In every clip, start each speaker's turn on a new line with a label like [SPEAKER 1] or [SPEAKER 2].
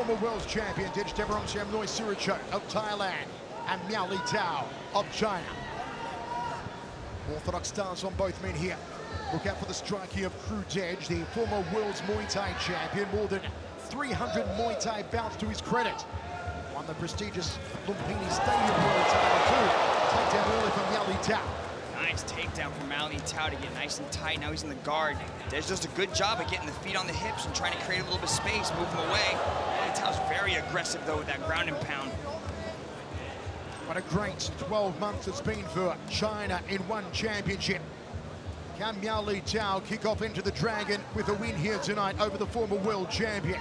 [SPEAKER 1] former world's champion, Nguyen of Thailand, and Miao Li Tao of China. Orthodox stance on both men here. Look out for the striking of Crew Dej, the former world's Muay Thai champion. More than 300 Muay Thai bouts to his credit. Won the prestigious Lumpini Stadium Muay Thai too. Takedown early from Miao Li Tao.
[SPEAKER 2] Nice takedown from Miao Li Tao to get nice and tight. Now he's in the guard. Dej does a good job of getting the feet on the hips and trying to create a little bit of space, move him away. Miao Li Tao's very aggressive though with that ground and pound.
[SPEAKER 1] What a great 12 months it's been for China in one championship. Can Miao Li Tao kick off into the Dragon with a win here tonight over the former world champion?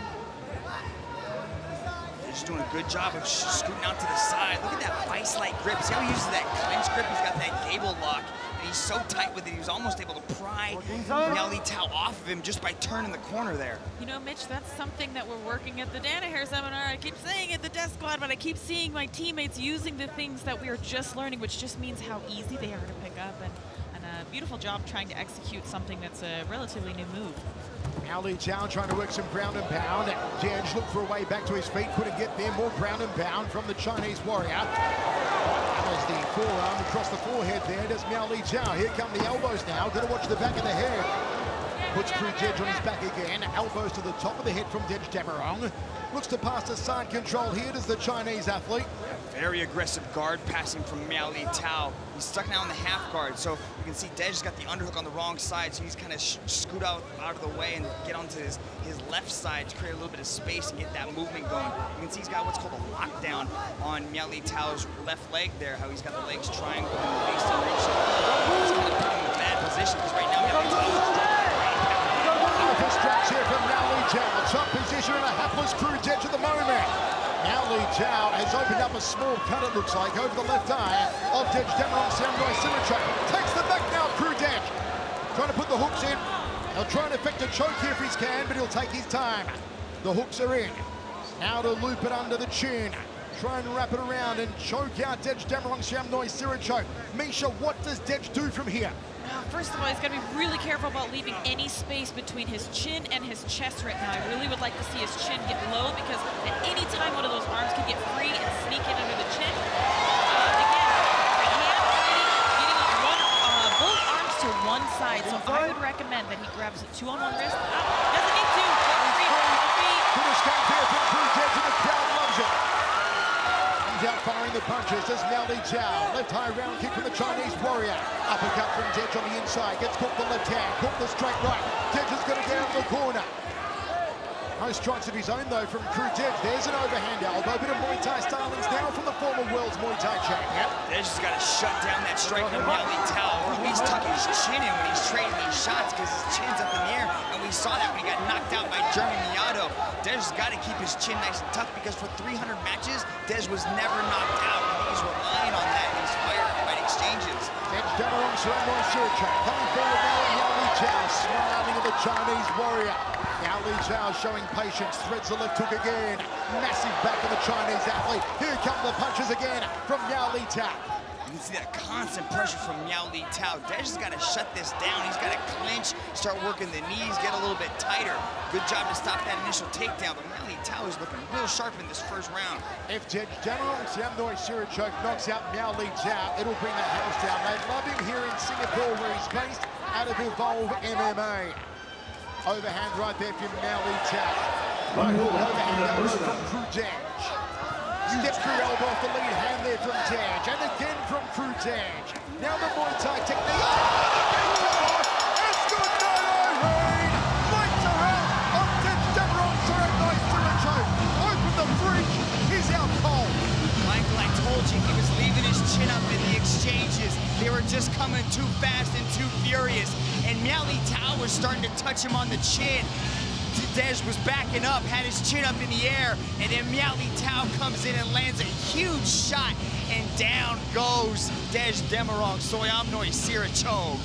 [SPEAKER 2] He's doing a good job of scooting out to the side. Look at that vice-like grip. See how he uses that clinch grip? He's got that gable lock, and he's so tight with it, he was almost able to pry Miao Li Tao off of him just by turning the corner there.
[SPEAKER 3] You know, Mitch, that's something that we're working at the Danaher seminar. I keep saying it, the Death Squad, but I keep seeing my teammates using the things that we are just learning, which just means how easy they are to pick up, and a beautiful job trying to execute something that's a relatively new move.
[SPEAKER 1] Miao Li Tao trying to work some ground and pound. Dej looked for a way back to his feet, couldn't get there. More ground and pound from the Chinese warrior. There's the forearm across the forehead there. Does Miao Li Tao. Here come the elbows now. Gonna watch the back of the head. Puts Crew Dej on his back again. Elbows to the top of the head from Dej Damarong. Looks to pass to side control here. Does the Chinese athlete.
[SPEAKER 2] Very aggressive guard passing from Miao Li Tao. He's stuck now in the half guard, so you can see Dej's got the underhook on the wrong side, so he's kind of scoot out of the way and get onto his left side to create a little bit of space and get that movement going. You can see he's got what's called a lockdown on Miao Li Tao's left leg there, how he's got the legs triangle and the waist and reach. He's kind of putting him in a bad position because right now Miao Li Tao is
[SPEAKER 1] powerful straps here from Miao Li Tao. Top position and a hapless Crew Dej at the moment. Miao Li Tao has opened up a small cut, it looks like, over the left eye of Dej Damarong Takes the back now, Crew Dej. Trying to put the hooks in. He'll try and effect a choke here if he can, but he'll take his time. The hooks are in. Now to loop it under the chin. Try and wrap it around and choke out Dej Damarong Misha, what does Dej do from here?
[SPEAKER 3] First of all, he's got to be really careful about leaving any space between his chin and his chest right now. I really would like to see his chin get low because at any time one of those arms can get free and sneak in under the chin. Again, getting both arms to one side, so I would recommend that he grabs a 2-on-1 wrist. Doesn't need to.
[SPEAKER 1] Good escape here from Crew Dej, and the crowd loves it. He's out firing the punches. There's Miao Li Tao. Left high round kick from the Chinese warrior. Uppercut from Dej on the inside. Gets caught the left hand. Caught the straight right. Dej is going to get out of the corner. No strikes of his own though from Crew Dej. There's an overhand elbow. Bit of Muay Thai stylings now from the former world's Muay Thai champion.
[SPEAKER 2] Dej has got to shut down that strike from Miao Li Tao, or at least tuck his chin in when he's trading these shots because his chin's up in the air, and we saw that when he got knocked out by German Miyato. Dej has got to keep his chin nice and tucked because for 300 matches, Dej was never knocked out. He's relying on that in his fight exchanges.
[SPEAKER 1] Dej Damarong coming forward now, Miao Li Tao smiling at the Chinese warrior. Miao Li Tao showing patience, threads the left hook again. Massive back of the Chinese athlete. Here come the punches again from Miao Li Tao.
[SPEAKER 2] You can see that constant pressure from Miao Li Tao. Dej has got to shut this down. He's got to clinch, start working the knees, get a little bit tighter. Good job to stop that initial takedown, but Miao Li Tao is looking real sharp in this first round.
[SPEAKER 1] If Dej Damarong knocks out Miao Li Tao, it'll bring the house down. They love him here in Singapore where he's based out of Evolve MMA. Overhand right there from Miao Li Tao. Right hook overhand goes from Crew Dej. Steps through elbow off the lead hand there from Dej. And again from Crew Dej. Now the Muay Thai technique. It's good, no rain. Lights are out on Dej Damarong Open the fridge. He's out cold.
[SPEAKER 2] Michael, I told you he was leaving his chin up in the exchanges. They were just coming too fast and too furious. And Miao Li Tao was starting to touch him on the chin. Dej was backing up, had his chin up in the air, and then Miao Li Tao comes in and lands a huge shot, and down goes Dej Damarong Sirachog.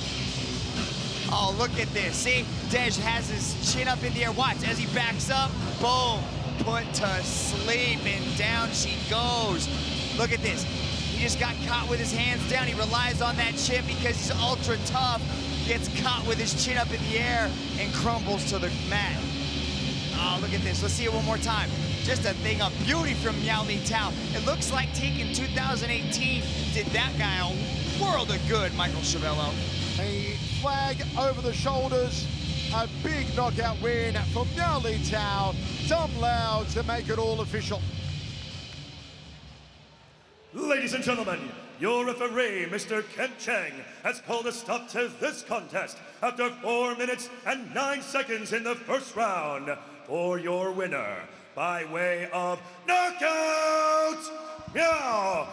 [SPEAKER 2] Oh, look at this. See, Dej has his chin up in the air. Watch, as he backs up, boom, put to sleep, and down she goes. Look at this. He just got caught with his hands down. He relies on that chin because he's ultra tough. Gets caught with his chin up in the air and crumbles to the mat. Oh, look at this. Let's see it one more time. Just a thing of beauty from Miao Tao. It looks like Taken 2018 did that guy a world of good, Michael Chavello.
[SPEAKER 1] A flag over the shoulders, a big knockout win for Miao Tao. Dumb loud to make it all official.
[SPEAKER 4] Ladies and gentlemen, your referee, Mr. Ken Cheng, has called a stop to this contest after 4 minutes and 9 seconds in the first round. For your winner, by way of knockout, Miao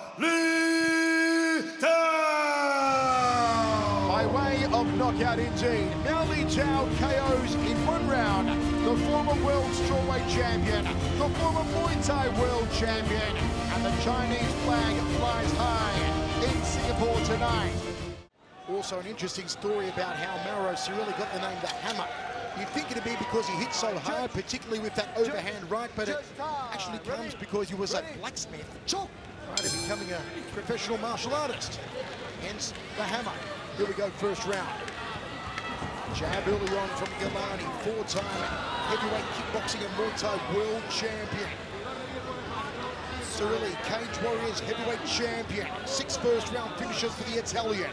[SPEAKER 4] Tao!
[SPEAKER 1] By way of knockout indeed, Miao Tao KOs in 1 round the former world strawweight champion, the former Muay Thai world champion, and the Chinese flag flies high in Singapore tonight. Also an interesting story about how Mauro Cirilli got the name the Hammer. You'd think it'd be because he hit so hard, particularly with that overhand right, but it actually comes because he was a blacksmith prior to becoming a professional martial artist. Hence the Hammer. Here we go, first round. Jab early on from Galani, 4-time heavyweight kickboxing and Muay Thai world champion. Cirilli, Cage Warriors heavyweight champion. 6 first-round finishes for the Italian.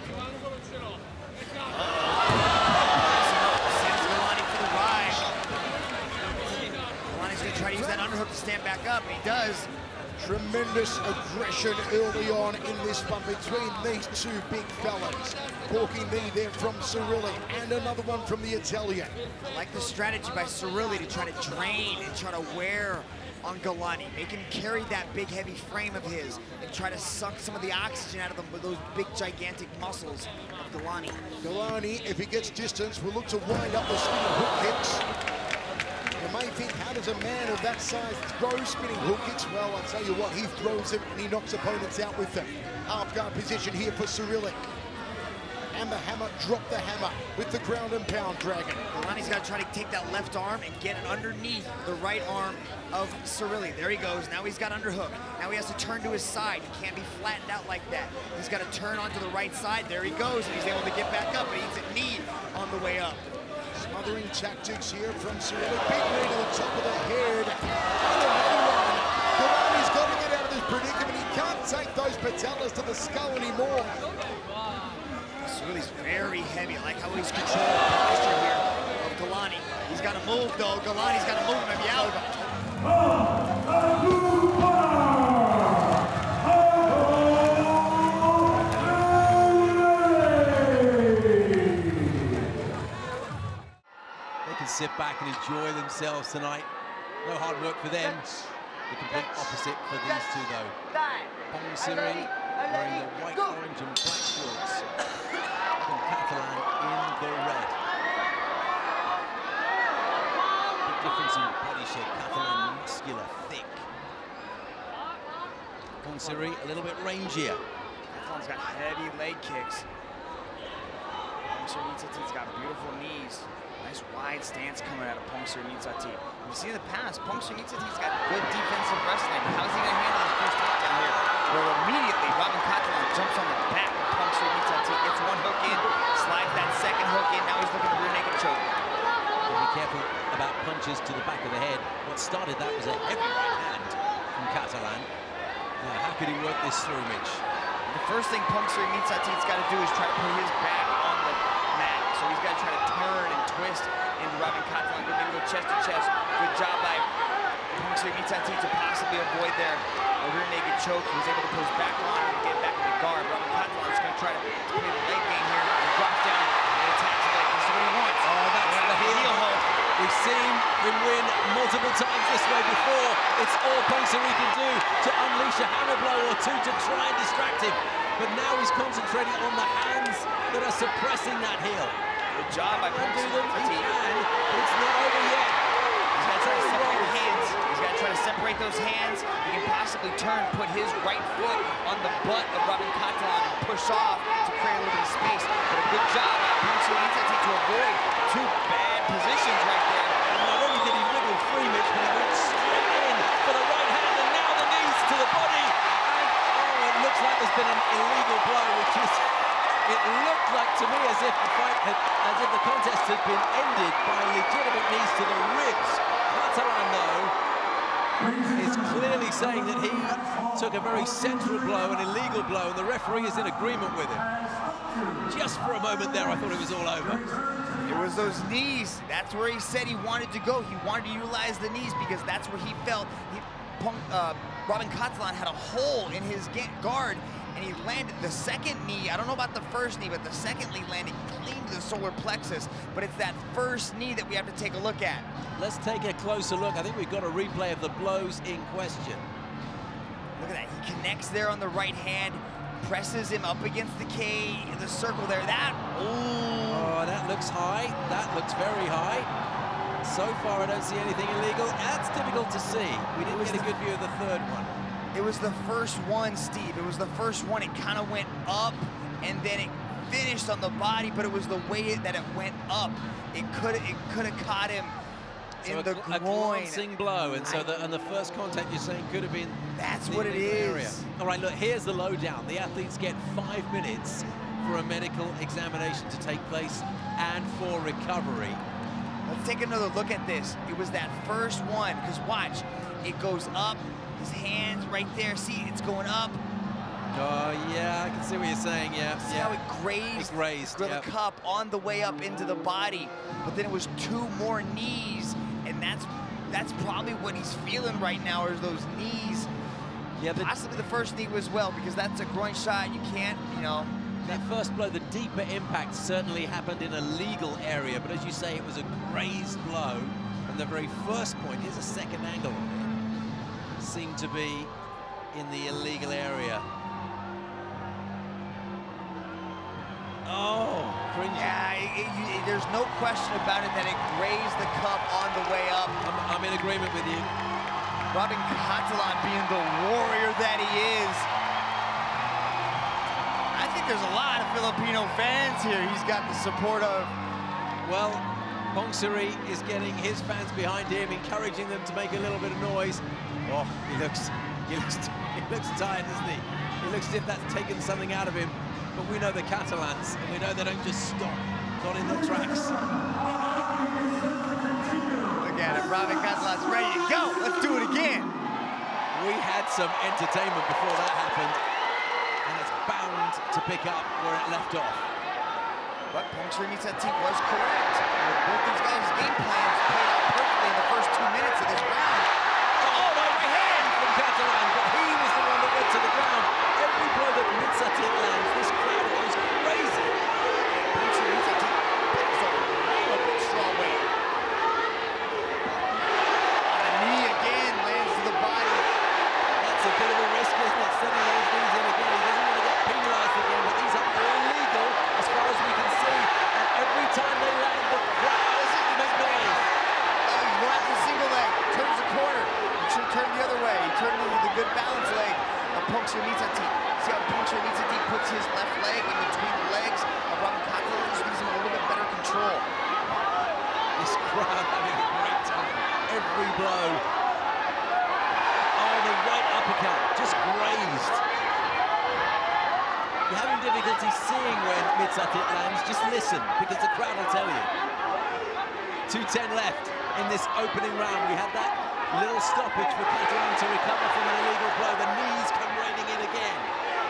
[SPEAKER 2] Try to use that underhook to stand back up, and he does.
[SPEAKER 1] Tremendous aggression early on in this one between these two big fellas. Corking knee there from Cirilli, and another one from the Italian.
[SPEAKER 2] I like the strategy by Cirilli to try to drain and try to wear on Galani. Make him carry that big, heavy frame of his and try to suck some of the oxygen out of them with those big, gigantic muscles of Galani.
[SPEAKER 1] Galani, if he gets distance, will look to wind up the spinning hook kicks. You may think, how does a man of that size throw spinning hook kicks? Well, I'll tell you what, he throws them and he knocks opponents out with them. Half-guard position here for Cirilli. And the Hammer, drop the hammer with the ground and pound dragon.
[SPEAKER 2] Galani's got to try to take that left arm and get it underneath the right arm of Cirilli. There he goes. Now he's got underhook. Now he has to turn to his side. He can't be flattened out like that. He's got to turn onto the right side. There he goes, and he's able to get back up, but he eats a knee on the way up.
[SPEAKER 1] Smothering tactics here from Cirilli. Big knee to the top of the head. And another one. Galani's got to get out of this predicament. He can't take those patellas to the skull anymore.
[SPEAKER 2] Cirilli's very heavy. I like how he's controlling the posture here of Galani. He's got to move, though. Galani's got to move him maybe out.
[SPEAKER 5] They can sit back and enjoy themselves tonight. No hard work for them. The complete opposite for these two, though. Pong Siri wearing the white, orange and black shorts. And Catalan in the red. Big difference in body shape. Catalan muscular, thick. Pong Siri a little bit rangier.
[SPEAKER 2] Catalan's got heavy leg kicks. Pong Siri has got beautiful knees. Nice wide stance coming out of Pong Siri Nitsati. We've seen in the past, Pong Siri Nitsati's got good defensive wrestling. How's he going to handle his first knockdown here? Where immediately Robin Catalan jumps on the back of Pong Siri Nitsati, gets one hook in, slides that second hook in, now he's looking to rear naked choke.
[SPEAKER 5] Be careful about punches to the back of the head. What started that was a heavy right hand from Catalan. Now, how could he work this through, Mitch?
[SPEAKER 2] The first thing Pong Siri Nitsati's got to do is try to put his back on the mat. So he's got to try to turn and twist into Robin Catalan. Maybe go chest to chest. Good job by Pong Siri Nitsati to possibly avoid there a rear naked choke. He was able to put his back on and get back in the guard. Robin Catalan is going to try to play the leg game here. He drops down and attacks the leg. This is what he wants.
[SPEAKER 5] Oh, that's the heel hold. We've seen him win multiple times this way before. It's all Pong Siri can do to unleash a hammer blow or two to try and distract him. But now he's concentrating on the hands that are suppressing that heel.
[SPEAKER 2] Good job by Pong Siri Nitsati.
[SPEAKER 5] But it's not over yet.
[SPEAKER 2] He's got to try to separate the hands. He's got to try to separate those hands. He can possibly turn, put his right foot on the butt of Robin Catalan and push off to create a little bit of space. But a good job by Pong Siri Nitsati to avoid two bad positions right there.
[SPEAKER 5] And not only did he wriggle free, Mitch, but he went straight in for the right hand, and now the knees to the body. And, oh, it looks like there's been an illegal blow, which is... It looked like to me as if the fight had, as if the contest had been ended by legitimate knees to the ribs. Catalan, though, is clearly saying that he took a very central blow, an illegal blow, and the referee is in agreement with him. Just for a moment there, I thought it was all over.
[SPEAKER 2] It was those knees. That's where he said he wanted to go. He wanted to utilize the knees because that's where he felt Robin Catalan had a hole in his guard, and he landed the second knee. I don't know about the first knee, but the second knee landed clean to the solar plexus. But it's that first knee that we have to take a look at.
[SPEAKER 5] Let's take a closer look. I think we've got a replay of the blows in question.
[SPEAKER 2] Look at that. He connects there on the right hand, presses him up against the circle there.
[SPEAKER 5] Oh, that looks high. That looks very high. So far, I don't see anything illegal. That's difficult to see. We didn't get a good view of the third one.
[SPEAKER 2] It was the first one, Steve. It was the first one. It kind of went up, and then it finished on the body, but it was the way that it went up. It could have caught him in the groin.
[SPEAKER 5] A glancing blow, and so the first contact you're saying could have been.
[SPEAKER 2] That's what it is.
[SPEAKER 5] Area. All right, look, here's the lowdown. The athletes get 5 minutes for a medical examination to take place and for recovery.
[SPEAKER 2] Let's take another look at this. It was that first one, because watch, it goes up, his hands right there, see, it's going up.
[SPEAKER 5] Oh, yeah, I can see what you're saying, yeah.
[SPEAKER 2] See how it grazed the cup on the way up into the body, but then it was 2 more knees, and that's probably what he's feeling right now, is those knees. Yeah, possibly the first knee as well, because that's a groin shot. You can't, you know.
[SPEAKER 5] That first blow, the deeper impact certainly happened in a legal area, but as you say, it was a grazed blow from the very first point. Here's a second angle of it. Seemed to be in the illegal area. Oh, cringy.
[SPEAKER 2] Yeah, there's no question about it that it grazed the cup on the way up.
[SPEAKER 5] I'm in agreement with you.
[SPEAKER 2] Robin Catalan being the warrior that he is. I think there's a lot of Filipino fans here he's got the support of.
[SPEAKER 5] Well, Pongsiri is getting his fans behind him, encouraging them to make a little bit of noise. Oh, he looks tired, doesn't he? He looks as if that's taken something out of him. But we know the Catalans, and we know they don't just stop, not in their tracks.
[SPEAKER 2] Look at it, Robin Catalan's ready to go. Let's do it again.
[SPEAKER 5] We had some entertainment before that happened, and it's bound to pick up where it left off.
[SPEAKER 2] But Pongsiri was correct. Both these guys' game plans played out perfectly in the first 2 minutes of this round.
[SPEAKER 5] Oh, my right hand from Catalan, but he was the one that went to the ground. Every blow that Mitsatit lands, this crowd goes crazy.
[SPEAKER 2] Pongsiri picks up a big strong weight. On a knee again, lands to the body.
[SPEAKER 5] That's a bit of a risk, isn't it? Sending those knees in again. He doesn't want to get penalized again, but these are all legal as far as we can see. And every time they land, the crowd make noise.
[SPEAKER 2] He went after the single leg, turns the corner. He should have turned the other way. He turned into the good balance leg of Pongsiri. See how Pongsiri puts his left leg in between the legs of Robin Catalan, just gives him a little bit better control.
[SPEAKER 5] This crowd having a great time. Every blow. Oh, the right uppercut, just grazed. If you're having difficulty seeing when Mitsatit lands, just listen, because the crowd will tell you. 2:10 left in this opening round. We had that little stoppage for Catalan to recover from an illegal blow. The knees come raining in again.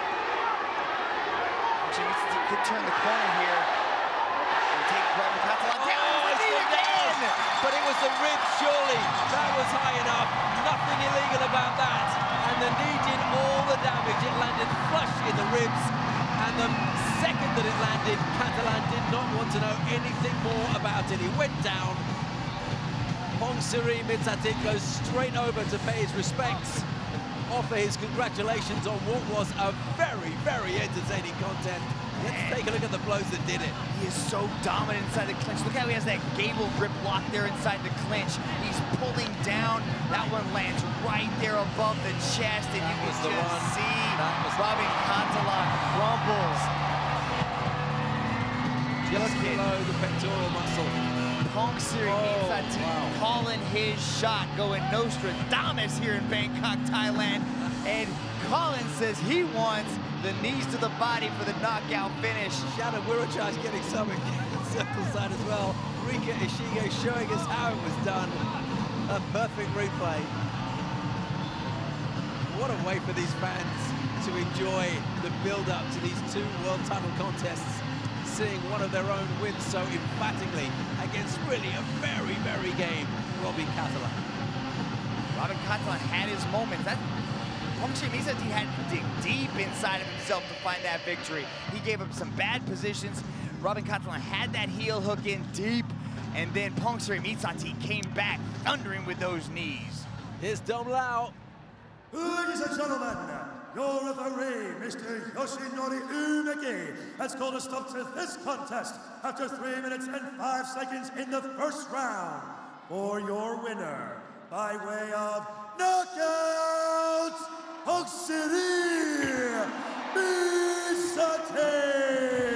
[SPEAKER 2] He could turn the corner here and take Robin Catalan down.
[SPEAKER 5] Oh, it's gone down! But it was the rib, surely. That was high enough. Nothing illegal about that. And the knee did all the damage. It landed flush in the ribs. And the second that it landed, Catalan did not want to know anything more about it. He went down. Pongsiri Mitsatit goes straight over to pay his respects, offer his congratulations on what was a very, very entertaining contest. Let's take a look at the blows that did it.
[SPEAKER 2] He is so dominant inside the clinch. Look how he has that gable grip lock there inside the clinch. He's pulling down. That one lands right there above the chest, and you can just see Robin Catalan crumbles.
[SPEAKER 5] Just below the pectoral muscle.
[SPEAKER 2] Pongsiri calling his shot, going Nostradamus here in Bangkok, Thailand. And Colin says he wants the knees to the body for the knockout finish.
[SPEAKER 5] Shannon Wirachai's getting something on the circle side as well. Rika Ishige showing us how it was done. A perfect replay. way for these fans to enjoy the build-up to these two world title contests, seeing one of their own win so emphatically against really a very, very game Robin Catalan.
[SPEAKER 2] Robin Catalan had his moments. Pongse Misati had to dig deep inside of himself to find that victory. He gave up some bad positions. Robin Catalan had that heel hook in deep, and then Pongse Misati came back thundering with those knees.
[SPEAKER 5] Here's Dom Lau.
[SPEAKER 4] Ladies and gentlemen, your referee, Mr. Yoshinori Umeki, has called a stop to this contest after 3 minutes and 5 seconds in the first round. For your winner, by way of knockout, Pongse Misati.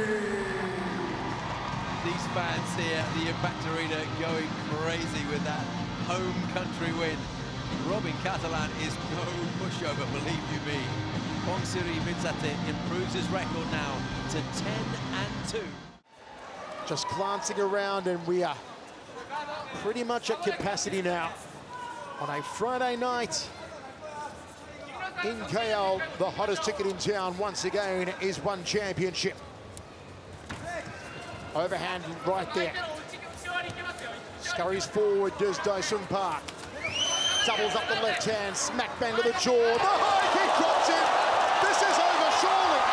[SPEAKER 5] These fans here at the Impact Arena going crazy with that home country win. Robin Catalan is no pushover, believe you me. Pongse Misati improves his record now to 10-2.
[SPEAKER 1] Just glancing around, and we are pretty much at capacity now. On a Friday night in KL, the hottest ticket in town once again is One Championship. Overhand right there. Scurries forward, does Daesung Park. Doubles up the left hand, smack bang to the jaw. The high kick drops in. This is over, surely.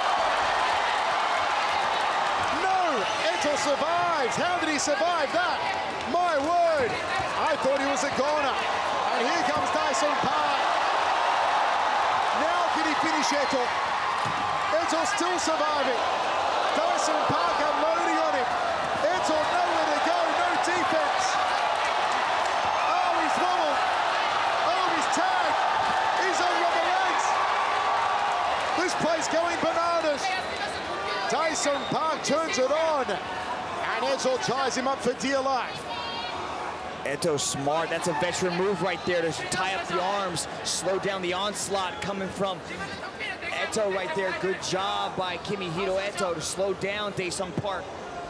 [SPEAKER 1] No, Eto survives. How did he survive that? My word. I thought he was a goner. And here comes Daesung Park. Now can he finish Eto? Eto still surviving. Daesung Park unloading on him. Eto nowhere to go, no defense. Oh, he's wobbled. Oh, he's tagged. He's on rubber legs. This place going bananas. Daesung Park turns it on. And Eto ties him up for dear life.
[SPEAKER 2] Eto smart. That's a veteran move right there to tie up the arms, slow down the onslaught coming from Eto right there. Good job by Kimihiro Eto to slow down Daesung Park.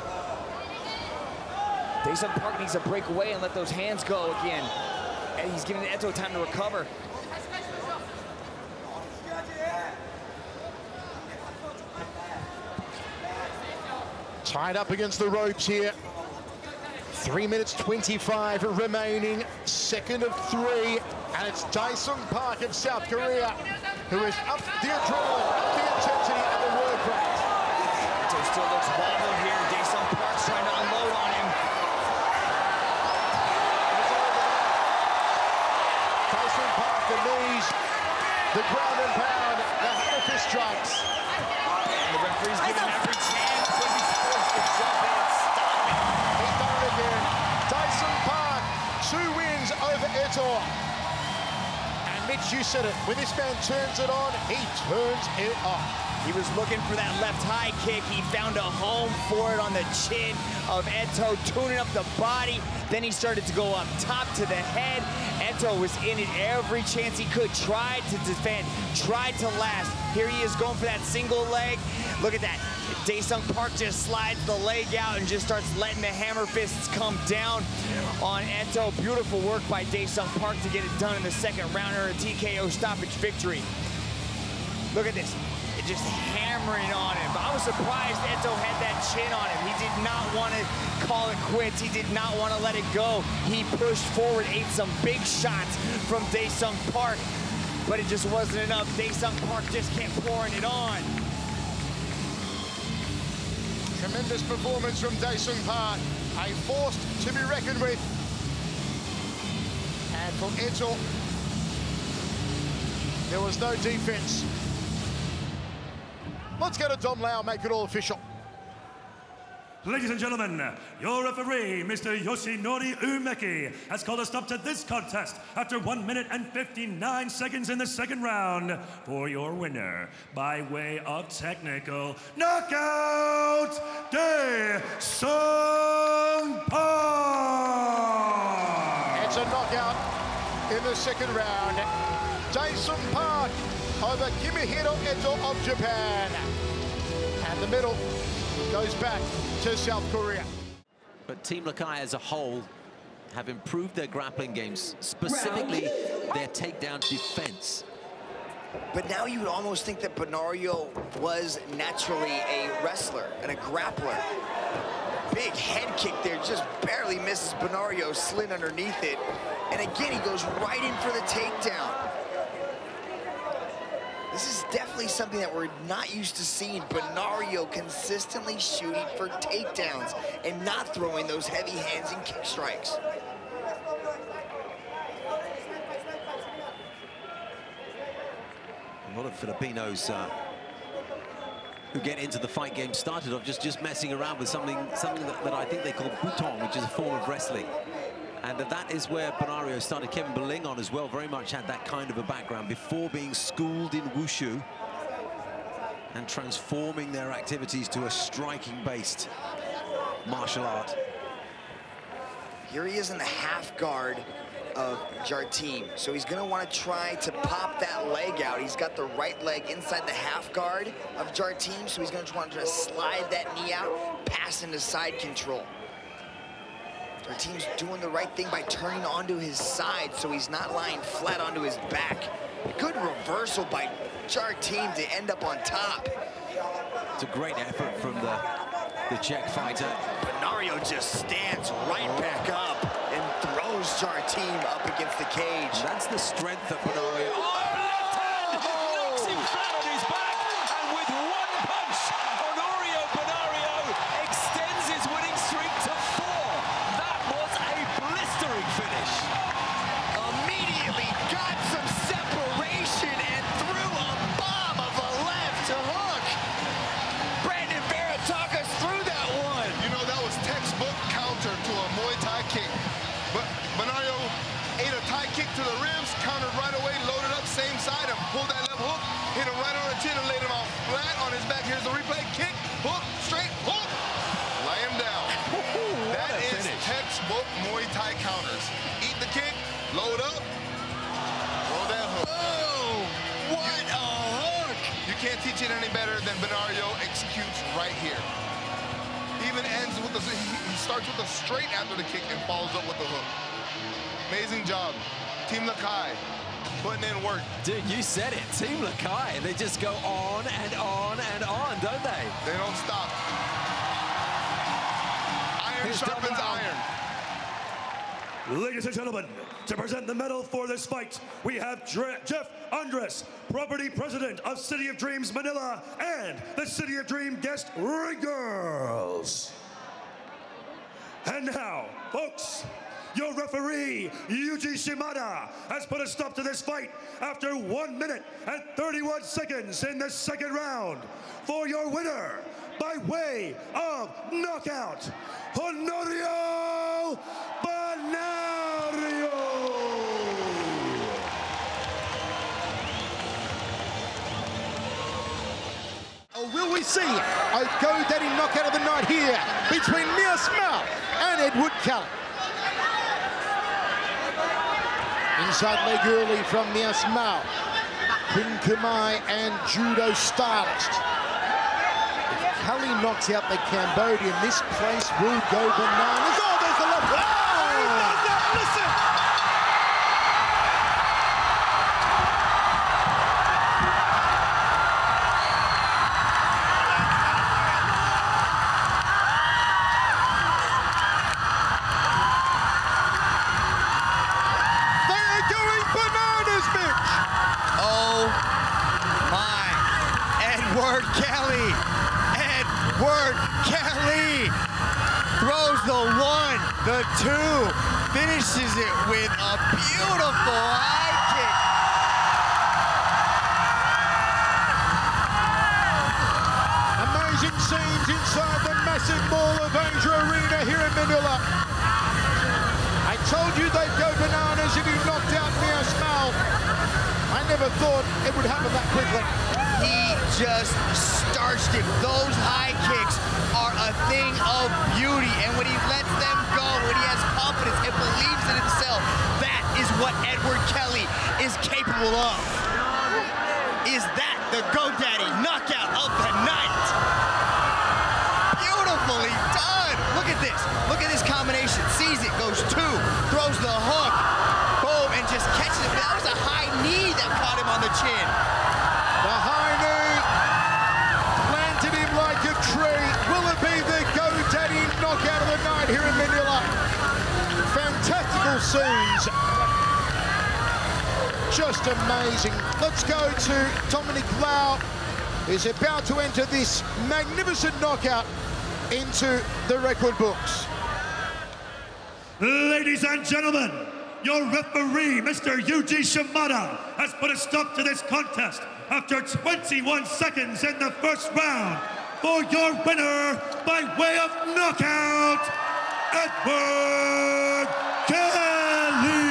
[SPEAKER 2] Daesung Park needs to break away and let those hands go again. And he's giving Eto time to recover.
[SPEAKER 1] Tied up against the ropes here. 3 minutes 25 remaining, second of 3, and it's Daesung Park of South Korea who is up the adrenaline, up the intensity, and the work rate.
[SPEAKER 2] Eto still looks wobbled here. Daesung Park's trying to unload on him.
[SPEAKER 1] Daesung Park, the knees, the ground and pound, the hammer fist strikes.
[SPEAKER 2] And the referee's giving him every chance, but he's forced to jump in and stop it.
[SPEAKER 1] He's done it again. Daesung Park, 2 wins over Eto. And Mitch, you said it, when this man turns it on, he turns it off.
[SPEAKER 2] He was looking for that left high kick. He found a home for it on the chin of Eto, tuning up the body. Then he started to go up top to the head. Eto was in it every chance he could, tried to defend, tried to last. Here he is going for that single leg. Look at that. Daesung Park just slides the leg out and just starts letting the hammer fists come down on Eto. Beautiful work by Daesung Park to get it done in the second round, or a TKO stoppage victory. Look at this. Just hammering on him. I was surprised Eto had that chin on him. He did not want to call it quits. He did not want to let it go. He pushed forward, ate some big shots from Daesung Park, but it just wasn't enough. Daesung Park just kept pouring it on.
[SPEAKER 1] Tremendous performance from Daesung Park. A force to be reckoned with. And from Eto, there was no defense. Let's go to Dom Lau, make it all official.
[SPEAKER 4] Ladies and gentlemen, your referee, Mr. Yoshinori Umeki, has called a stop to this contest after 1 minute and 59 seconds in the second round. For your winner, by way of technical knockout, Daesung Park!
[SPEAKER 1] It's a knockout in the second round. Daesung Park over Kimihiro Eto of Japan. And the medal goes back to South Korea.
[SPEAKER 5] But Team Lakai as a whole have improved their grappling games, specifically their takedown defense.
[SPEAKER 2] But now you would almost think that Benario was naturally a wrestler and a grappler. Big head kick there, just barely misses Benario, slid underneath it. And again, he goes right in for the takedown. This is definitely something that we're not used to seeing. Benario consistently shooting for takedowns and not throwing those heavy hands and kick strikes.
[SPEAKER 5] A lot of Filipinos who get into the fight game started off just messing around with something that I think they call butong, which is a form of wrestling. And that is where Benario started. Kevin Belingon as well very much had that kind of a background before being schooled in wushu and transforming their activities to a striking-based martial art.
[SPEAKER 2] Here he is in the half guard of Jarteam. So he's gonna wanna try to pop that leg out. He's got the right leg inside the half guard of Jarteam, so he's gonna try to slide that knee out, pass into side control. Jarteam's doing the right thing by turning onto his side so he's not lying flat onto his back. Good reversal by Jarteam to end up on top.
[SPEAKER 5] It's a great effort from the Czech fighter.
[SPEAKER 2] Benario just stands right back up and throws Jarteam up against the cage.
[SPEAKER 5] And that's the strength of Benario. Oh, left hand! Knocks him flat on his back, and with one punch, Honorio Benario extends his winning streak to 4. That was a blistering finish.
[SPEAKER 2] Immediately got some separation and threw a bomb of a left hook. Brandon Vera, talk us through that one.
[SPEAKER 6] You know, that was textbook counter to a Muay Thai kick. But Benario ate a Thai kick to the ribs, countered right away, loaded up same side, and pulled that left hook, hit him right on the chin and laid him out flat on his back. Here's the replay. Kick, hook, straight, hook. Lay him down. That is finish. Textbook Muay Thai counters. Eat the kick, load up, roll that hook.
[SPEAKER 2] Oh, what a hook!
[SPEAKER 6] You can't teach it any better than Benario executes right here. Even ends with the, he starts with a straight after the kick and follows up with the hook. Amazing job. Team Lakai putting in work.
[SPEAKER 5] Dude, you said it. Team Lakai. They just go on and on and on, don't they?
[SPEAKER 6] They don't stop. Iron sharpens iron.
[SPEAKER 4] Ladies and gentlemen, to present the medal for this fight, we have Jeff Andres, property president of City of Dreams Manila, and the City of Dream guest ring girls. And now, folks, your referee, Yuji Shimada, has put a stop to this fight after 1 minute and 31 seconds in the second round. For your winner, by way of knockout, Honorio Benario.
[SPEAKER 1] Oh, will we see a go-daddy knockout of the night here between Mia Smell and Edward Kelly? Inside leg early from Mia Smell. Quinn Kumai and judo stylist. If Kelly knocks out the Cambodian, this place will go bananas. Oh, there's the left. Oh, he does not listen.
[SPEAKER 2] Throws the 1, the 2, finishes it with a beautiful high kick.
[SPEAKER 1] Amazing scenes inside the massive Mall of Asia Arena here in Manila. I told you they'd go bananas if he knocked out Mia Smell. I never thought it would happen that quickly.
[SPEAKER 2] He just starched it. Those high kicks are a thing of beauty, and when he lets them go, when he has confidence and believes in himself, that is what Edward Kelly is capable of. Is that the GoDaddy knockout of the night? Beautifully done. Look at this. Look at this combination. Sees it, goes 2, throws the hook, boom, and just catches it. That was a high knee that caught him on the chin.
[SPEAKER 1] just amazing. Let's go to Dominic Lau, who's about to enter this magnificent knockout into the record books.
[SPEAKER 4] Ladies and gentlemen, your referee, Mr. Yuji Shimada, has put a stop to this contest after 21 seconds in the first round. For your winner, by way of knockout, Edward Kelly.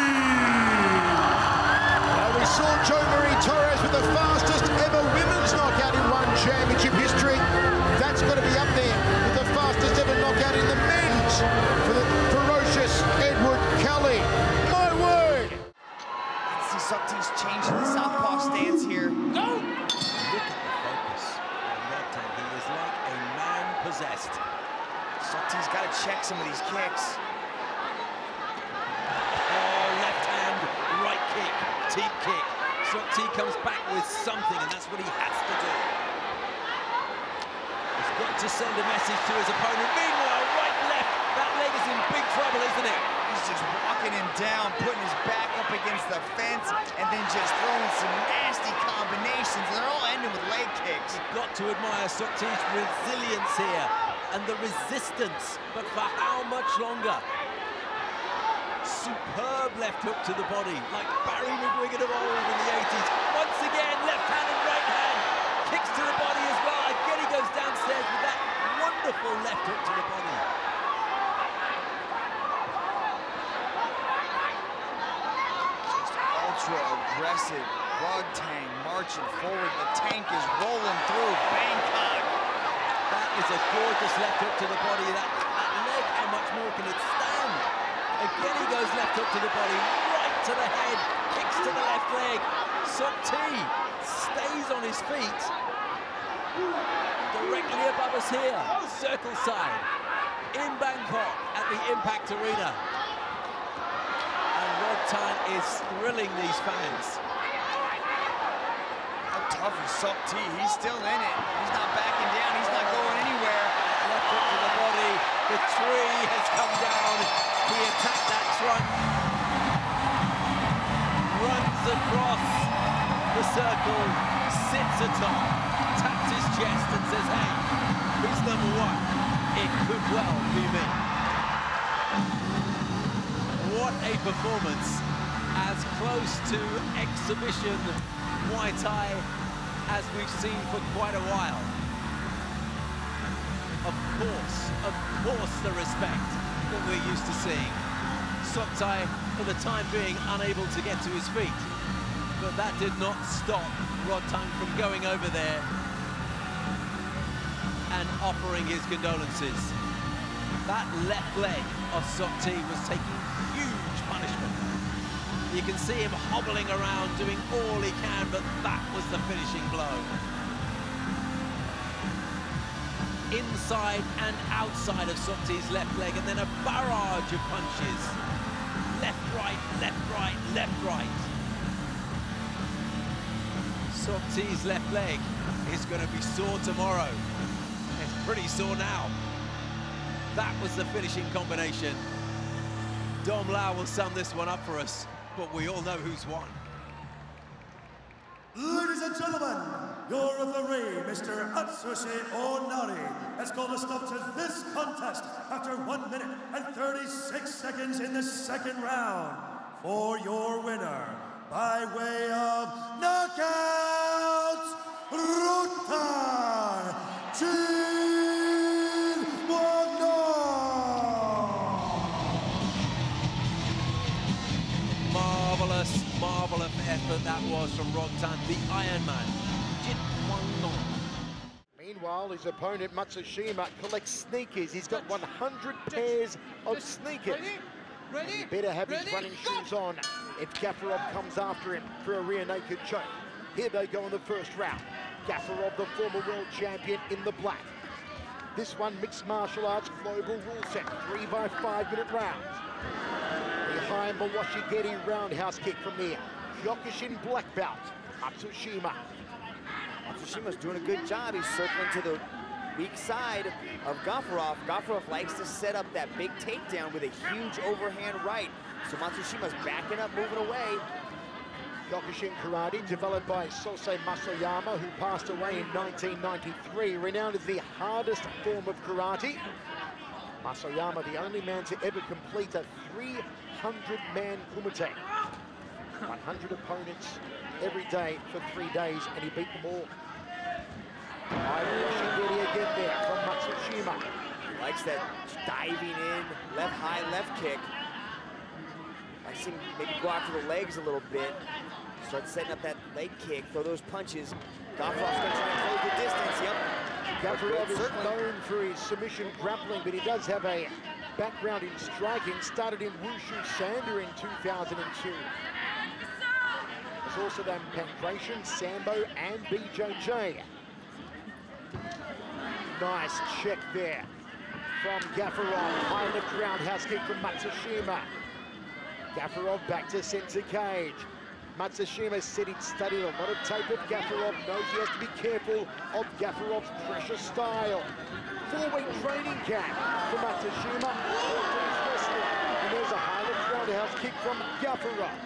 [SPEAKER 1] We saw Jo Marie Torres with the fastest ever women's knockout in one championship history. That's got to be up there with the fastest ever knockout in the men's for the ferocious Edward Kelly. My word!
[SPEAKER 2] Let's see Sukti's changing the southpaw stance here. Go!
[SPEAKER 5] Look at the focus on Rodtang. He is like a man possessed.
[SPEAKER 2] Sukti's got to check some of these kicks.
[SPEAKER 5] Oh, left hand, right kick, teep kick. Sukti comes back with something, and that's what he has to do. He's got to send a message to his opponent. Meanwhile, right, left, that leg is in big trouble, isn't it?
[SPEAKER 2] He's just walking him down, putting his back up against the fence, and then just throwing some nasty combinations, and they're all ending with leg kicks.
[SPEAKER 5] You've got to admire Sukti's resilience here, and the resistance, but for how much longer? Superb left hook to the body, like Barry McGuigan of old in the 80s. Once again, left hand and right hand. Kicks to the body as well. Again, he goes downstairs with that wonderful left hook to the body.
[SPEAKER 2] Just ultra aggressive. Rodtang marching forward. The tank is rolling through Bangkok.
[SPEAKER 5] That is a gorgeous left hook to the body. That leg, how much more can it stand? Again, he goes left hook to the body, right to the head, kicks to the left leg. Sukti stays on his feet. Directly above us here, circle side, in Bangkok at the Impact Arena. And Rodtang is thrilling these fans.
[SPEAKER 2] How tough is Sukti? He's still in it. He's not backing down. He's not going anywhere.
[SPEAKER 5] Left hook to the body. The tree has come down. He attacked that trunk. Runs across the circle. Sits atop. Taps his chest and says, hey, who's number one? It could well be me. What a performance. As close to exhibition Muay Thai as we've seen for quite a while. Of course, the respect that we're used to seeing. Sukti, for the time being, unable to get to his feet. But that did not stop Rodtang from going over there and offering his condolences. That left leg of Sukti was taking huge punishment. You can see him hobbling around, doing all he can, but that was the finishing blow. Inside and outside of Sukti's left leg, and then a barrage of punches. Left, right, left, right, left, right. Sukti's left leg is going to be sore tomorrow. It's pretty sore now. That was the finishing combination. Dom Lau will sum this one up for us, but we all know who's won.
[SPEAKER 4] Ladies and gentlemen, your referee, Mr. Atsushi Onari, has called a stop to this contest after 1 minute and 36 seconds in the second round. For your winner, by way of knockout, Rodtang
[SPEAKER 5] Marvelous effort that was from Rodtang, the Iron Man.
[SPEAKER 1] Meanwhile, his opponent, Matsushima, collects sneakers. He's got 100 pairs of sneakers. He better have his running shoes on if Gafarov comes after him for a rear naked choke. Here they go in the first round. Gafarov, the former world champion, in the black. This one, mixed martial arts global rule set, 3 by 5 minute rounds. The high Mawashi-Geti roundhouse kick from the Kyokushin black belt, Matsushima.
[SPEAKER 7] Matsushima's doing a good job. He's circling to the weak side of Gafarov. Gafarov likes to set up that big takedown with a huge overhand right. So Matsushima's backing up, moving away.
[SPEAKER 1] Kyokushin karate, developed by Sosei Masoyama, who passed away in 1993, renowned as the hardest form of karate. Masoyama, the only man to ever complete a 300-man kumite. 100 opponents every day for 3 days, and he beat them all. Shingiri again there from Matsushima.
[SPEAKER 7] Likes that diving in, left high, left kick. Likes him maybe go after the legs a little bit. Start setting up that leg kick, throw those punches. Gafrov's gonna try and close the distance, yep.
[SPEAKER 1] Gafurov is known for his submission grappling, but he does have a background in striking. Started in Wushu Sanda in 2002. There's also done pancration, Sambo, and BJJ. Nice check there from Gafurov. High left roundhouse kick from Matsushima. Gafurov back to center cage. Matsushima said he'd studied a lot of tape of Gafurov, knows he has to be careful of Gafurov's pressure style. 4-week training camp for Matsushima. And there's a high left roundhouse kick from Gafurov.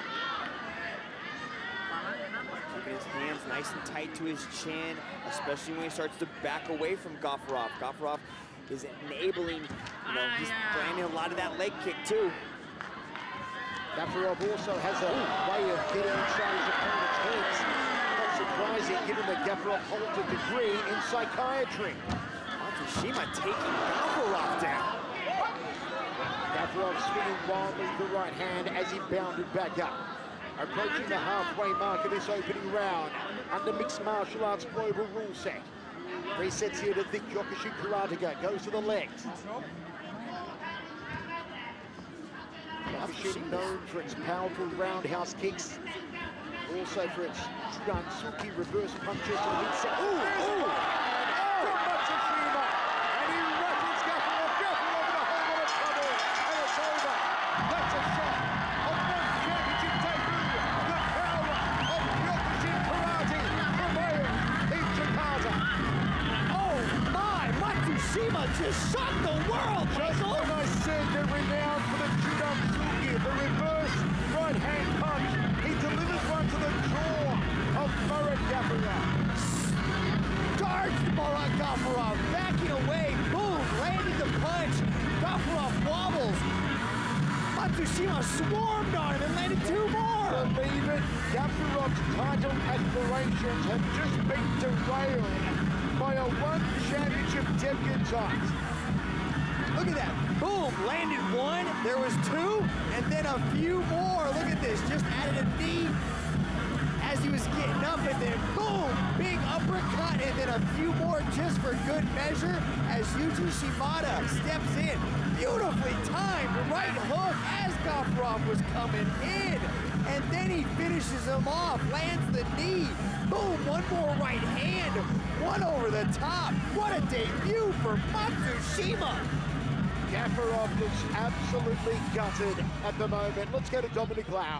[SPEAKER 7] Keeping his hands nice and tight to his chin, especially when he starts to back away from Gafurov. Gafurov is enabling, he's landing a lot of that leg kick too.
[SPEAKER 1] Gafurov also has a way of getting inside his opponent's heads. Not surprising, given that Gafurov holds a degree in psychiatry.
[SPEAKER 7] Matsushima taking Gafurov down.
[SPEAKER 1] Gafurov swinging wildly with the right hand as he bounded back up. Approaching the halfway mark of this opening round under mixed martial arts global rule set. 3 sets here to the Kyokushin karateka. Goes to the legs. Kyokushin known for its powerful roundhouse kicks. Also for its Transuki reverse punches to the mid-set. From Matsushima. And he rattles Gafurov. Gafurov in a whole lot of trouble. And it's over. That's a shot of one championship debut. The power of Kyokushin karate prevailed in Jakarta.
[SPEAKER 7] Oh my, Matsushima just shocked the world,
[SPEAKER 1] Just when I said they're renowned for the Transuki, the reverse right hand punch, he delivers one to the jaw of Murat Gafurov.
[SPEAKER 7] Charged Murat Gafurov, backing away, boom, landed the punch. Gafurov wobbles. Matsushima swarmed on him and landed 2 more.
[SPEAKER 1] Believe it, Gafurov's title aspirations have just been derailed by a one championship debutante.
[SPEAKER 7] Look at that, boom, landed 1, there was 2, and then a few more. Look at this, just added a knee as he was getting up, and then boom, big uppercut, and then a few more just for good measure as Yuji Shimada steps in. Beautifully timed right hook as Gafurov was coming in. And then he finishes him off, lands the knee. Boom, 1 more right hand, 1 over the top. What a debut for Matsushima.
[SPEAKER 1] Gafurov looks absolutely gutted at the moment. Let's go to Dominic Lau.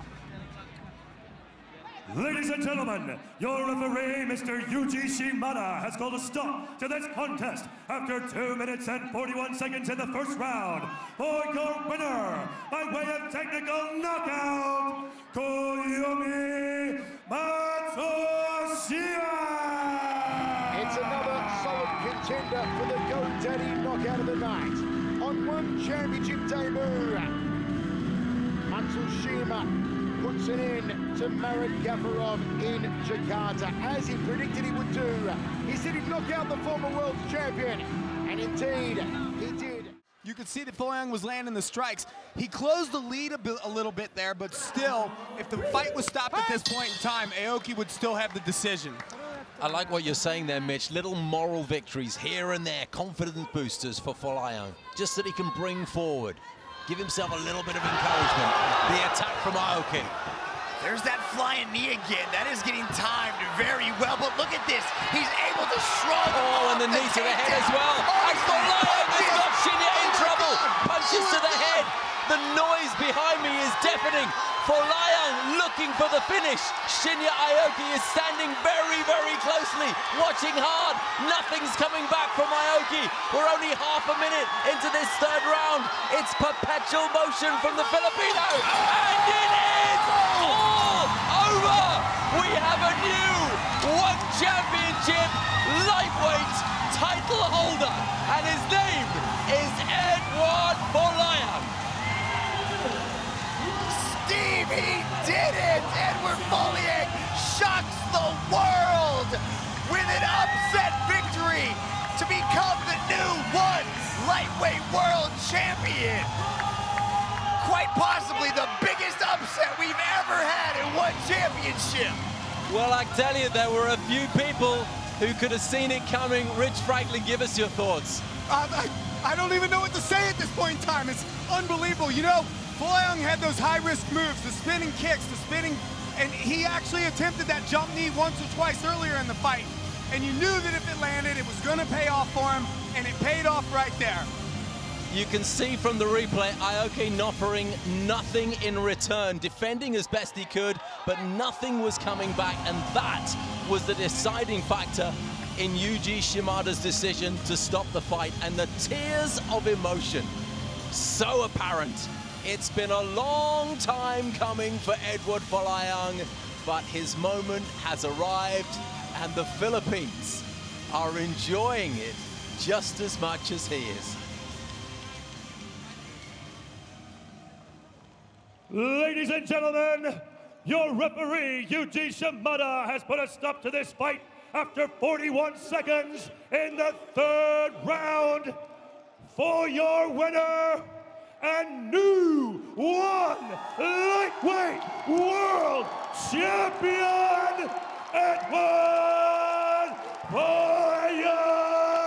[SPEAKER 4] Ladies and gentlemen, your referee, Mr. Yuji Shimada, has called a stop to this contest after 2 minutes and 41 seconds in the first round. For your winner, by way of technical knockout, Koyumi Matsushima!
[SPEAKER 1] It's another solid contender for the GoDaddy knockout of the night. On one championship debut, Matsushima puts it in to Murat Gafurov in Jakarta, as he predicted he would do. He said he'd knock out the former world champion, and indeed, he did.
[SPEAKER 8] You could see that Folayang was landing the strikes. He closed the lead a little bit there, but still, if the fight was stopped at this point in time, Aoki would still have the decision.
[SPEAKER 5] I like what you're saying there, Mitch. Little moral victories here and there, confidence boosters for Folayang, just that he can bring forward. Give himself a little bit of encouragement. The attack from Aoki.
[SPEAKER 2] There's that flying knee again. That is getting timed very well, but look at this. He's able to shrug.
[SPEAKER 5] Oh, and the knee to the head as well. And Folayang has got Shinya in trouble. Punches to the head. The noise behind me is deafening. Folayang looking for the finish. Shinya Aoki is standing very, very closely, watching hard. Nothing's coming back from Aoki. We're only half a minute into this 3rd round. It's perpetual motion from the Filipino. And it is all over
[SPEAKER 7] champion. Quite possibly the biggest upset we've ever had in one championship.
[SPEAKER 5] Well, I tell you, there were a few people who could have seen it coming. Rich Franklin, give us your thoughts.
[SPEAKER 8] I don't even know what to say at this point in time. It's unbelievable. You know, Folayang had those high-risk moves, the spinning kicks, the spinning, and he actually attempted that jump knee once or twice earlier in the fight. And you knew that if it landed, it was going to pay off for him, and it paid off right there.
[SPEAKER 5] You can see from the replay, Aoki offering nothing in return, defending as best he could, but nothing was coming back, and that was the deciding factor in Yuji Shimada's decision to stop the fight, and the tears of emotion, so apparent. It's been a long time coming for Edward Folayang, but his moment has arrived, and the Philippines are enjoying it just as much as he is.
[SPEAKER 4] Ladies and gentlemen, your referee, Yuji Shimada, has put a stop to this fight after 41 seconds in the third round. For your winner and new lightweight world champion, Edward Folayang!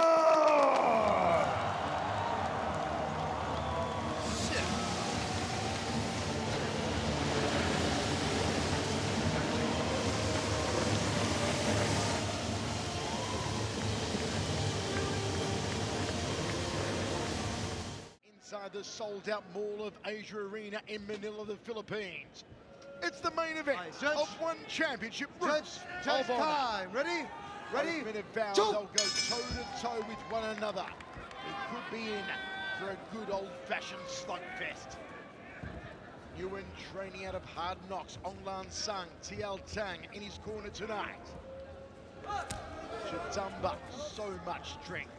[SPEAKER 1] Inside the sold-out Mall of Asia Arena in Manila, the Philippines. It's the main event of one championship.
[SPEAKER 7] Judge time. Ready? Ready?
[SPEAKER 1] Minute vows, they'll go toe-to-toe with one another. It could be in for a good old-fashioned slugfest. Nguyen training out of Hard Knocks. Onglan Sung, TL Tang in his corner tonight. Chidamba, so much strength.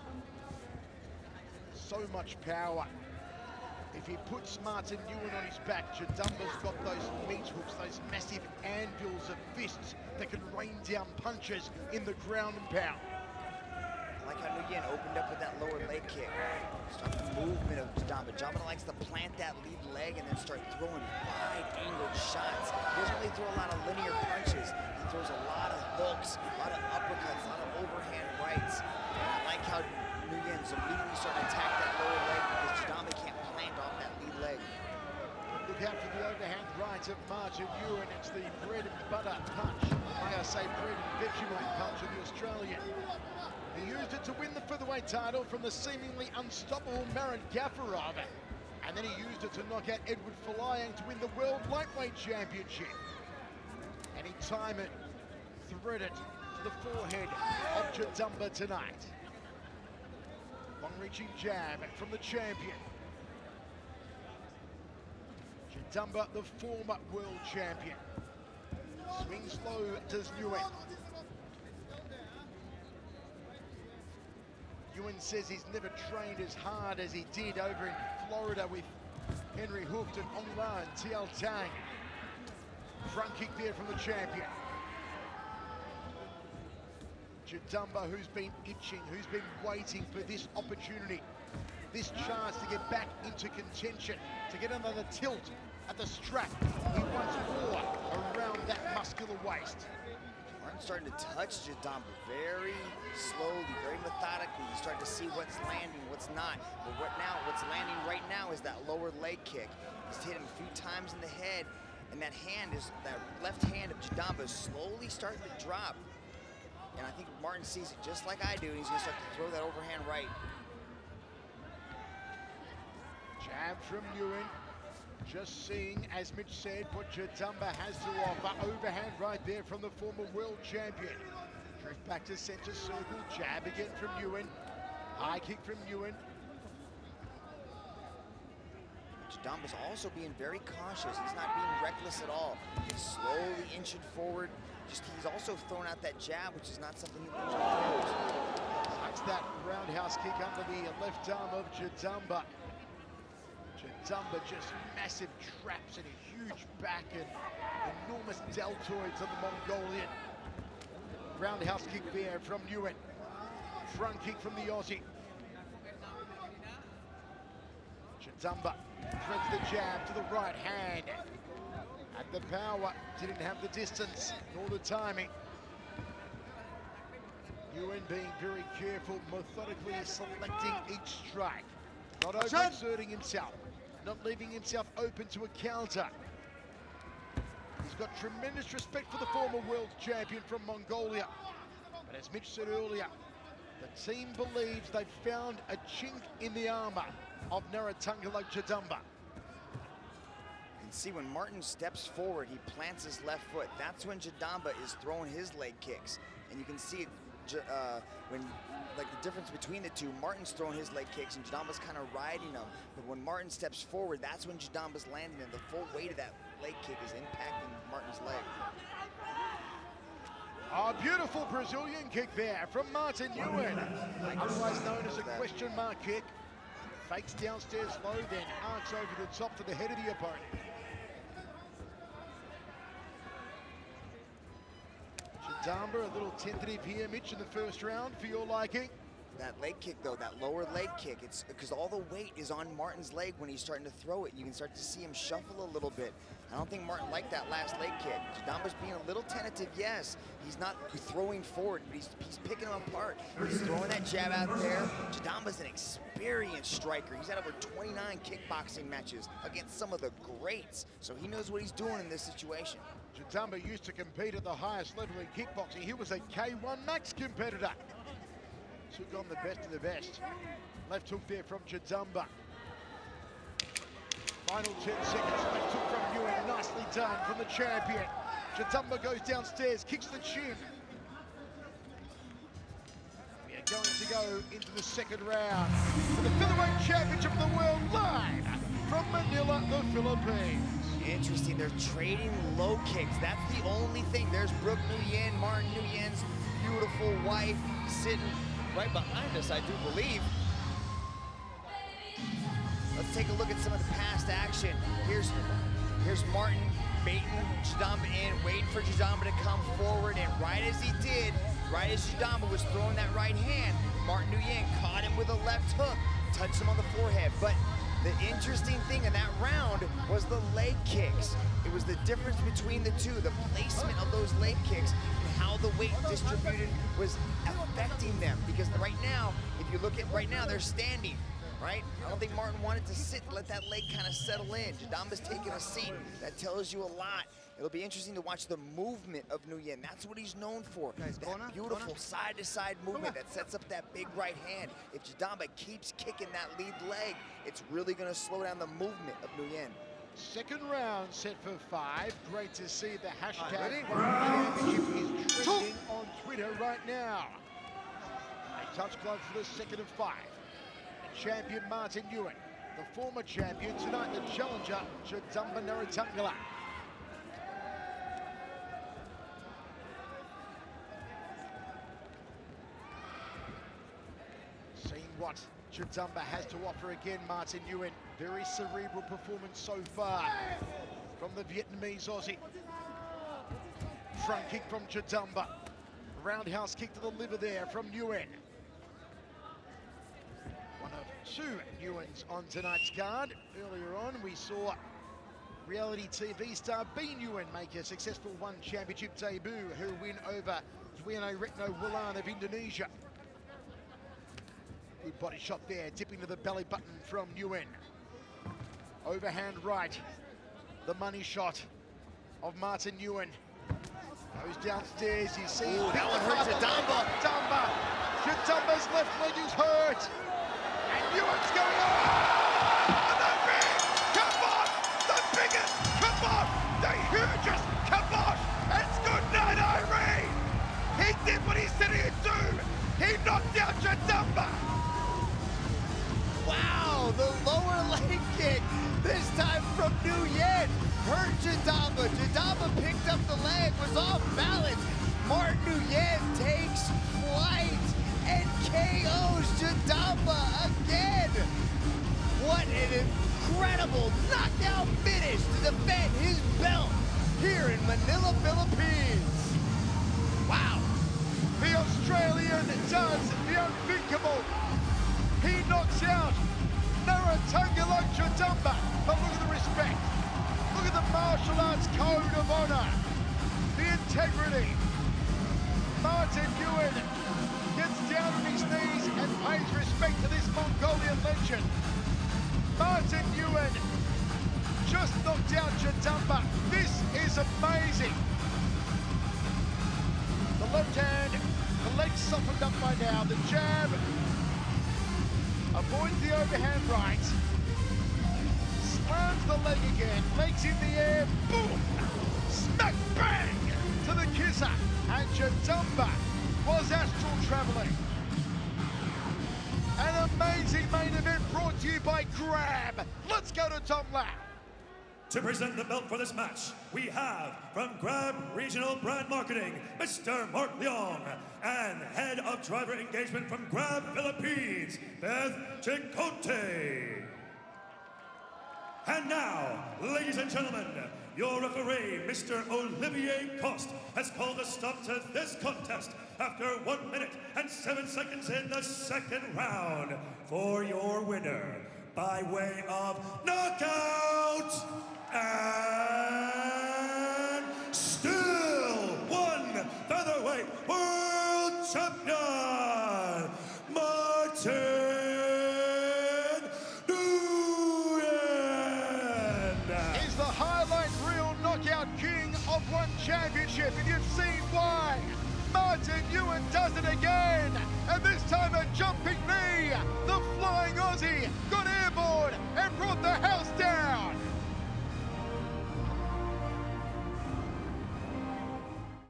[SPEAKER 1] So much power. If he puts Martin Nguyen on his back, Chidamba's got those meat hooks, those massive anvils of fists that can rain down punches in the ground and pound.
[SPEAKER 2] I like how Nguyen opened up with that lower leg kick. Start the movement of Chidamba. Chidamba likes to plant that lead leg and then start throwing wide-angled shots. He doesn't really throw a lot of linear punches. He throws a lot of hooks, a lot of uppercuts, a lot of overhand rights. And I like how Nguyen's immediately starting to attack that lower leg because Chidamba can't plant off that lead leg.
[SPEAKER 1] Look out for the overhand right of Martin Nguyen. It's the bread and butter punch. May I say bread and Vegemite punch of the Australian. He used it to win the featherweight title from the seemingly unstoppable Marin Gafarov. And then he used it to knock out Edward Folayang to win the World Lightweight Championship. And he timed it, threaded to the forehead of Chidamba tonight. Long-reaching jab from the champion. Chidamba, the former world champion. Swings low, does Nguyen. Nguyen says he's never trained as hard as he did over in Florida with Henry Hooft and Onglan, TL Tang. Front kick there from the champion. Chidamba, who's been itching, who's been waiting for this opportunity, this chance to get back into contention, to get another tilt at the strap. He wants more around that muscular waist.
[SPEAKER 2] Martin's starting to touch Chidamba very slowly, very methodically. He's starting to see what's landing, what's not. But what's landing right now is that lower leg kick. He's hit him a few times in the head, and that left hand of Chidamba is slowly starting to drop. And I think Martin sees it just like I do, and he's gonna start to throw that overhand right.
[SPEAKER 1] Jab from Nguyen. Just seeing, as Mitch said, what Chidamba has to offer. Overhand right there from the former world champion. Drift back to center circle. Jab again from Nguyen. High kick from Nguyen.
[SPEAKER 2] Chidamba's also being very cautious. He's not being reckless at all. He's slowly inching forward. He's also throwing out that jab, which is not something he usually throws.
[SPEAKER 1] That's that roundhouse kick under the left arm of Chidamba. Chidamba just massive traps and a huge back and enormous deltoids on the Mongolian. Roundhouse kick there from Nguyen. Front kick from the Aussie. Jadamba threads the jab to the right hand. Had the power, didn't have the distance nor the timing. Nguyen being very careful, methodically selecting each strike. Not overexerting himself, not leaving himself open to a counter. He's got tremendous respect for the former world champion from Mongolia. But as Mitch said earlier, the team believes they've found a chink in the armor of Narotungala Jadamba.
[SPEAKER 2] And see, when Martin steps forward, he plants his left foot. That's when Jadamba is throwing his leg kicks. And you can see when, like, the difference between the two. Martin's throwing his leg kicks and Jadamba's kind of riding them. But when Martin steps forward, that's when Jadamba's landing, and the full weight of that leg kick is impacting Martin's leg.
[SPEAKER 1] A beautiful Brazilian kick there from Martin Nguyen, otherwise known as a question mark kick. Fakes downstairs low, then arcs over the top to the head of the opponent. Jadamba a little tentative here, Mitch, in the first round for your liking.
[SPEAKER 2] That leg kick, though, that lower leg kick, it's because all the weight is on Martin's leg when he's starting to throw it. You can start to see him shuffle a little bit. I don't think Martin liked that last leg kick. Jadamba's being a little tentative, yes. He's not throwing forward, but he's picking him apart. He's throwing that jab out there. Jadamba's an experienced striker. He's had over 29 kickboxing matches against some of the greats, so he knows what he's doing in this situation.
[SPEAKER 1] Jadamba used to compete at the highest level in kickboxing. He was a K1 Max competitor. Took on the best of the best. Left hook there from Jadamba. Final 10 seconds, left hook from Nguyen. Nicely done from the champion. Jadamba goes downstairs, kicks the chin. We are going to go into the second round for the Featherweight Championship of the World live from Manila, the Philippines.
[SPEAKER 2] Interesting, they're trading low kicks. That's the only thing. There's Brooke Nguyen, Martin Nguyen's beautiful wife, sitting right behind us, I do believe. Let's take a look at some of the past action. Here's Martin baiting Jadamba in, waiting for Jadamba to come forward, and right as he did, right as Jadamba was throwing that right hand, Martin Nguyen caught him with a left hook, touched him on the forehead. But the interesting thing in that round was the leg kicks. It was the difference between the two, the placement of those leg kicks and how the weight distributed was affecting them. Because right now, if you look at right now, they're standing, right? I don't think Martin wanted to sit and let that leg kind of settle in. Jadamba's taking a seat. That tells you a lot. It'll be interesting to watch the movement of Nguyen. That's what he's known for. That beautiful side-to-side movement that sets up that big right hand. If Jadamba keeps kicking that lead leg, it's really going to slow down the movement of Nguyen.
[SPEAKER 1] Second round set for 5. Great to see the hashtag championship is trending on Twitter right now. A touch glove for the second of 5. The champion Martin Nguyen, the former champion, tonight the challenger Jadamba Narotungala. Seeing what Jadamba has to offer again, Martin Nguyen. Very cerebral performance so far from the Vietnamese Aussie. Front kick from Jadamba. Roundhouse kick to the liver there from Nguyen. One of 2 Nguyen's on tonight's card. Earlier on, we saw reality TV star B. Nguyen make a successful One Championship debut, her win over Nguyen Retno Wulan of Indonesia. Good body shot there, dipping to the belly button from Nguyen. Overhand right, the money shot of Martin Nguyen. Goes downstairs, you see.
[SPEAKER 2] Ooh, that one hurt Jadamba.
[SPEAKER 1] Jadamba's left leg is hurt. And Nguyen's going on.
[SPEAKER 6] And the big kabot, the biggest kabot, the hugest kabot. It's good night, Irene. He did what he said he'd do. He knocked out Jadamba.
[SPEAKER 2] Wow, the lower leg kick, this time from Nguyen, hurt Jadamba. Jadamba picked up the leg, was off balance. Martin Nguyen takes flight and KOs Jadamba again. What an incredible knockout finish to defend his belt here in Manila, Philippines. Wow.
[SPEAKER 1] The Australian does the unthinkable. He knocks out Narotungala Chadumba, but look at the respect. Look at the martial arts code of honor. The integrity. Martin Nguyen gets down on his knees and pays respect to this Mongolian legend. Martin Nguyen just knocked out Chadumba. This is amazing. The left hand, the legs softened up by now. The jab, avoids the overhand right. Slams the leg again, legs in the air, boom! Smack bang to the kisser. And Chadumba was astral traveling. An amazing main event brought to you by Grab. Let's go to Tom Lau.
[SPEAKER 4] To present the belt for this match, we have from Grab Regional Brand Marketing, Mr. Mark Leong, and Head of Driver Engagement from Grab Philippines, Beth Chicote. And now, ladies and gentlemen, your referee, Mr. Olivier Coste, has called a stop to this contest after 1 minute and 7 seconds in the second round for your winner by way of knockout and still one featherweight world champion, Martin Nguyen.
[SPEAKER 1] He's the highlight reel knockout king of one championship, and you've seen why. Martin Nguyen does it again, and this